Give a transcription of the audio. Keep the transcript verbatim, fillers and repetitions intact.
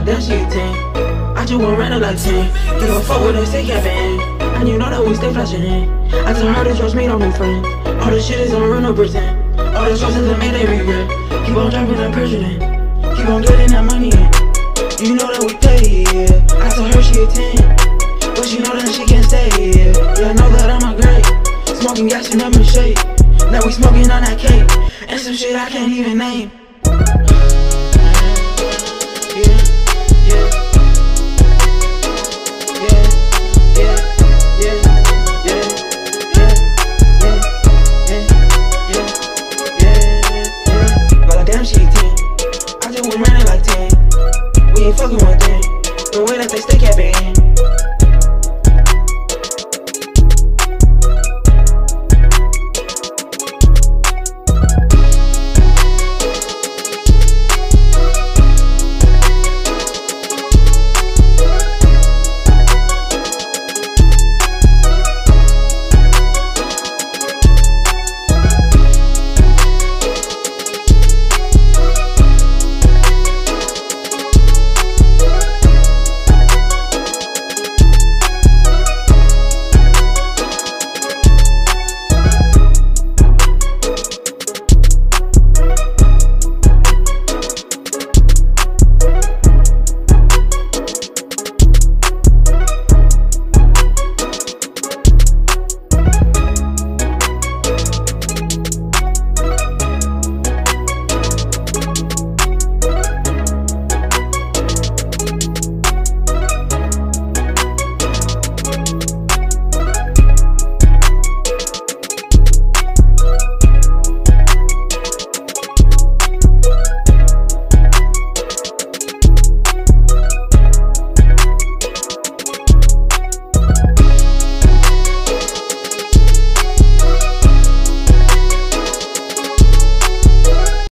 damn she a ten. I just want running like ten. You don't fuck with us, stay capping. And you know that we stay flashing in. I tell her to trust me, don't be friends. All this shit is unreal, no pretend. All this choices that made they regret. Keep on dropping that pressure in. Keep on getting that money in. You know that we pay, yeah. I tell her she a ten, but she know that she can't stay, yeah. Yeah, I know that I'm a great. Smoking gas and up in shade. Now we smoking on that cake. And some shit I can't even name. Yeah, yeah. Yeah, yeah, yeah, yeah, yeah, yeah, yeah, yeah, yeah. But damn she a ten. I just went running like ten. We ain't fucking one thing. The way that they stay capping.